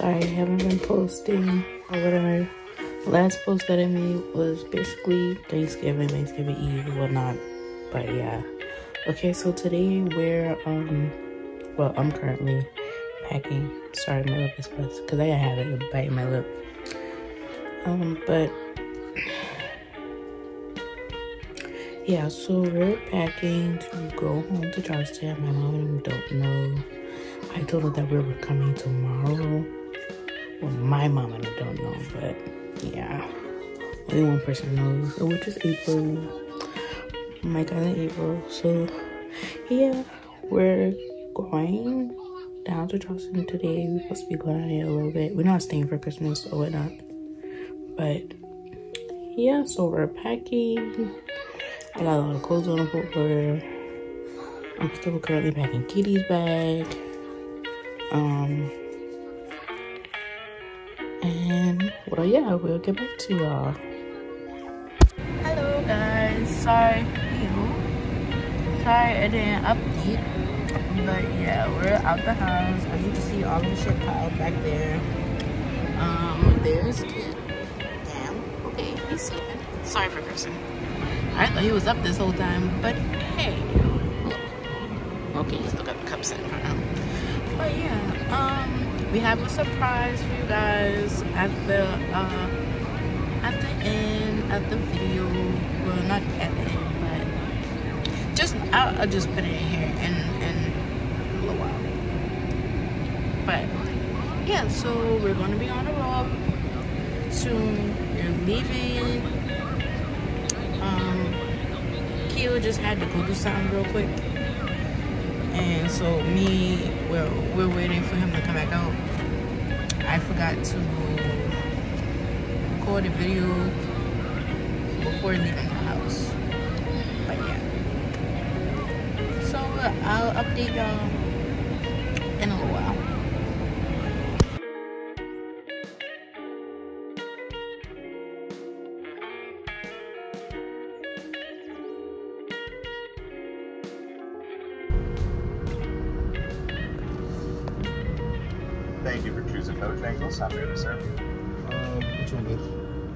Sorry, I haven't been posting or whatever. Last post that I made was basically Thanksgiving Eve, whatnot. But yeah. Okay, so today we're well, I'm currently packing. Sorry, my lip is pressed because I have a bite in my lip. But yeah, so we're packing to go home to Charleston. My mom don't know. I told her that we were coming tomorrow. Well, my mom and I don't know, but yeah, only one person knows, which is April, my cousin April. So yeah, we're going down to Charleston today. We're supposed to be going out here a little bit. We're not staying for Christmas or whatnot, but yeah, so we're packing. I got a lot of clothes on the floor. I'm still currently packing Kitty's bag. And well, yeah, we'll get back to y'all. Hello guys, sorry I didn't update, but yeah, we're out the house. As you can see, all the shit piled back there. There's Kid. Damn, okay, he's sleeping. Sorry for cursing. I thought he was up this whole time, but hey, okay, he still got the cups in front of him. But yeah, we have a surprise for you guys at the end of the video. Well, not at the end, but just I'll just put it in here in a little while. But yeah, so we're gonna be on the road soon. We're leaving. Keo just had to go do something real quick, and so we're waiting for him to come back out. I forgot to record a video before leaving the house, but yeah. So I'll update y'all in a little while. Thank you for choosing Bojangles. I'm here to serve you. Which one is?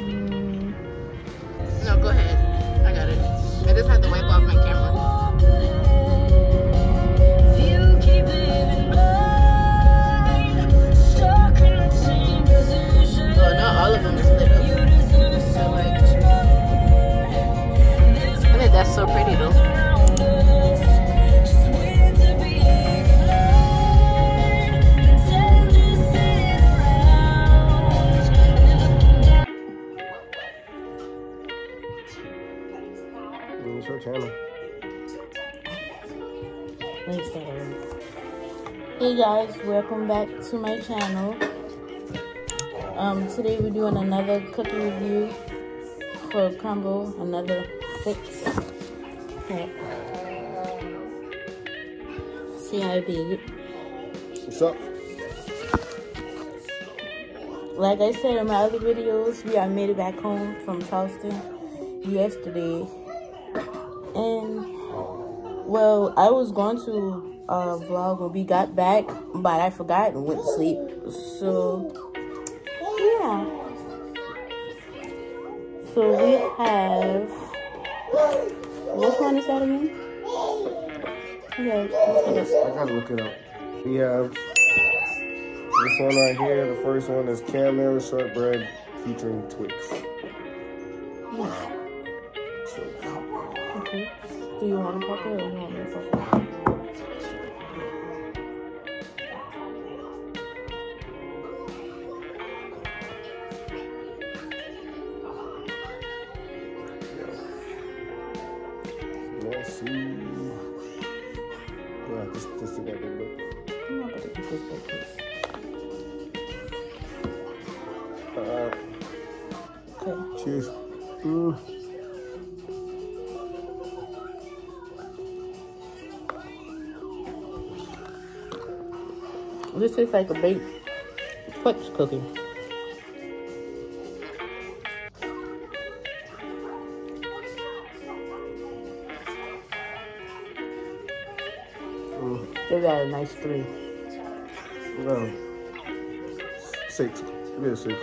No, go ahead. I got it. I just had to wipe off my camera. Well, not all of them is lit up. So, like, I think that's so pretty though. Channel. Hey guys, welcome back to my channel. Today we're doing another cookie review for Crumble, another 6 pack. See how I did. What's up? Like I said in my other videos, I made it back home from Charleston yesterday. And well, I was going to vlog when we got back, but I forgot and went to sleep. So yeah. So we have, which one is that again? Okay, I gotta look it up. We have this one right here. The first one is caramel shortbread featuring Twix. Okay. Do you want to pop it or you want me to pop it? Let's see. Yeah, this is what they look. I'm not going to eat this like this. Okay. Cheers. This is like a baked Twix cookie. Give that a nice 3. No. 6. Give me a 6.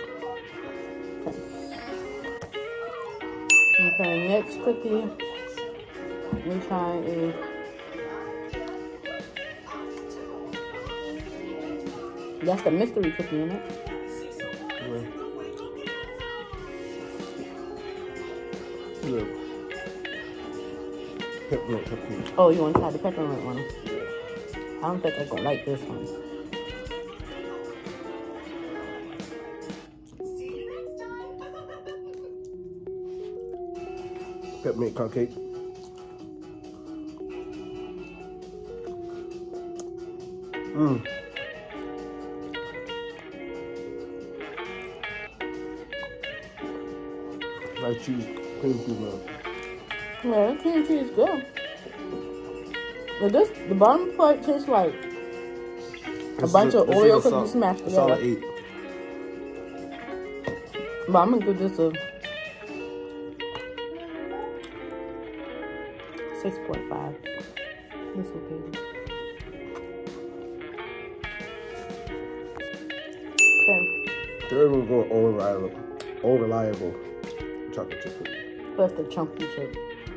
Okay, next cookie we're trying is that's the mystery cookie in it. Yeah. Peppermint cookie. Oh, you want to try the peppermint one? I don't think I'm gonna like this one. Peppermint cupcake. Fried cheese, cream cheese milk. Yeah, the cream cheese is good. But this, the bottom part tastes like a bunch of Oreo cookies smashed together. Solid 8. But I'm gonna give this a 6.5. It's okay. Okay. Third one going old reliable chocolate chip cookie. That's the chunky chip.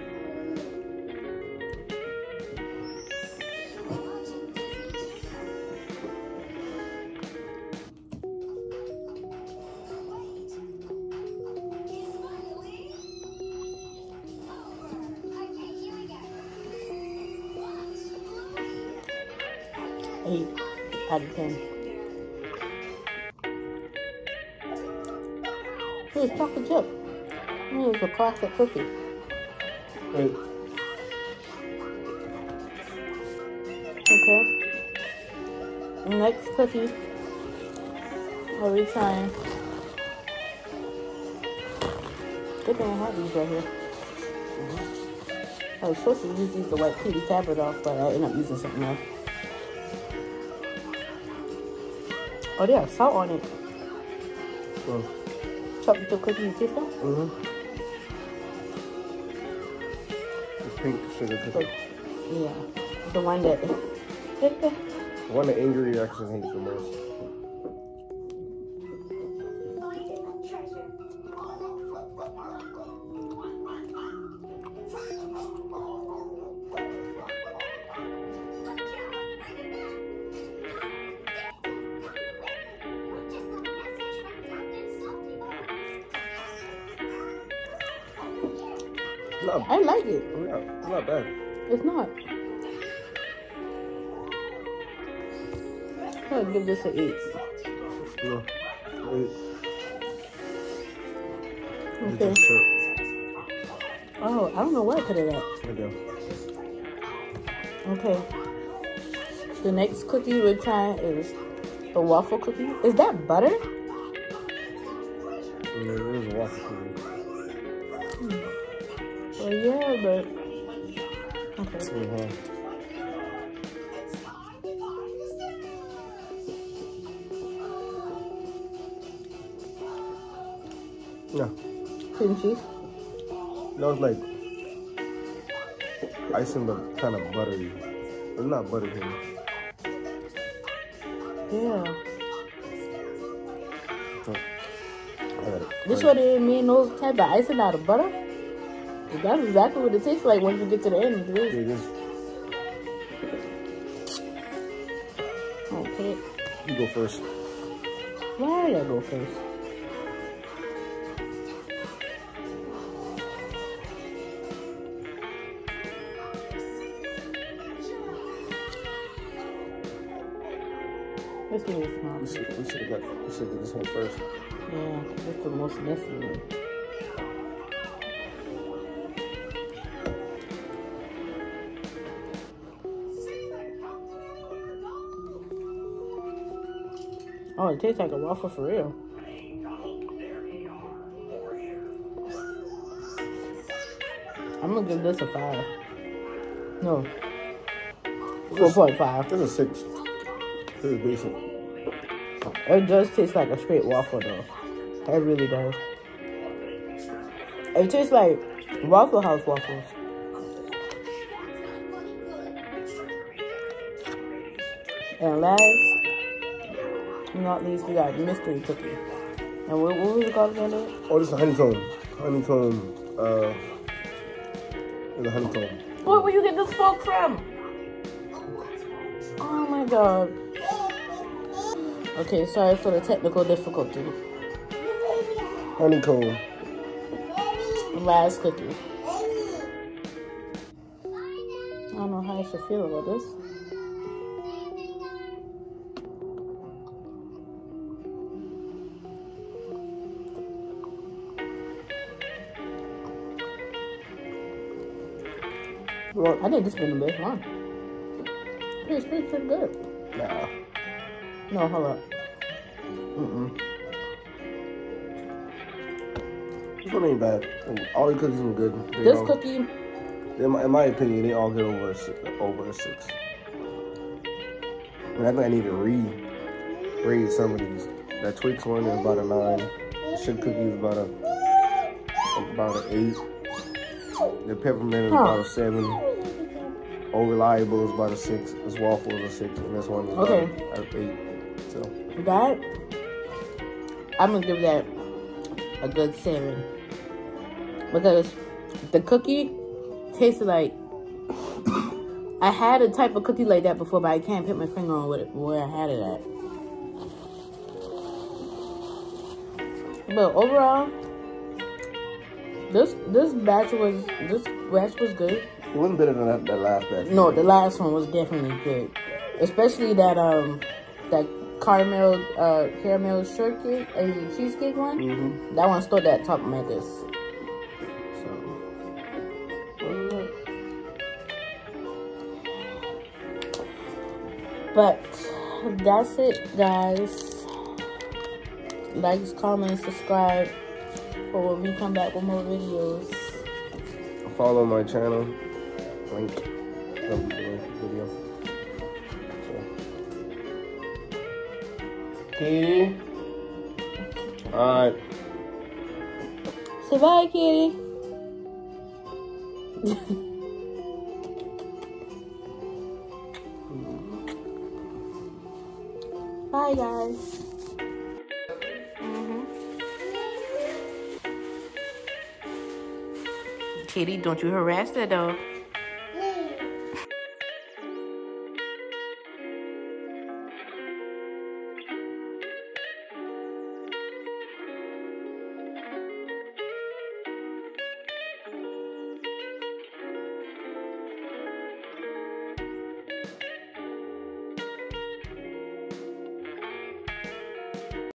Eight out of 10. Here's chocolate chip. Here's a classic cookie. Wait. Okay. Next cookie. What are we trying? Good thing I have these right here. I was supposed to use these to wipe Kitty tablet off, but I ended up using something else. Oh, they have salt on it. Oh. Chocolate chip cookie, you taste that? The pink sugar cookie. Yeah. The one that... One that Ingrid actually hates the most. I like it. Yeah, it's not bad. It's not. I'll give this an 8. Yeah. 8. Okay. Oh, I don't know what I put it at. I do. Okay. The next cookie we're trying is the waffle cookie. Is that butter? Yeah, it is a waffle cookie. Well, yeah, but... Okay. Yeah. Cream cheese? No, it's like icing, but kind of buttery. It's not buttery. Yeah. Oh, This what they mean, those type of icing out of butter? That's exactly what it tastes like once you get to the end. It is. Okay. You go first. Why did I go first? Let's give it a small. We should have did this one first. Yeah, that's the most messy one. Oh, it tastes like a waffle for real. I'm gonna give this a 5. No. 4.5. This is 6. This is decent. It does taste like a straight waffle though. It really does. It tastes like Waffle House waffles. And last, And not least, we got mystery cookie. And what was it called again? Dad? Oh, this is a honeycomb. Honeycomb. It's a honeycomb. Where will you get this fork from? Oh my god. Okay, sorry for the technical difficulty. Honeycomb. Last cookie. I don't know how I should feel about this. What? I think this has been the best one. It's pretty good. Nah. No, hold up. This one ain't bad. All the cookies are good. This cookie, in my opinion, they all get over a 6. And I think I need to read some of these. That Twix one is about a 9. The sugar cookie is about an 8. The peppermint is about a 7. Old Reliable is about a 6. This waffle is a 6, and this one is about an 8. So that I'm gonna give that a good 7 because the cookie tasted like I had a type of cookie like that before, but I can't put my finger on where I had it at. But overall, this batch was good. it wasn't better than that last batch. No, the last one was definitely good, especially that caramel shortcake and cheesecake one. That one stood at top of my list. So, but that's it, guys. Like, comment, subscribe for when we come back with more videos. Follow my channel. Link. Video. Kitty. Alright. Say bye, Kitty. Bye, guys. Kitty, don't you harass that dog.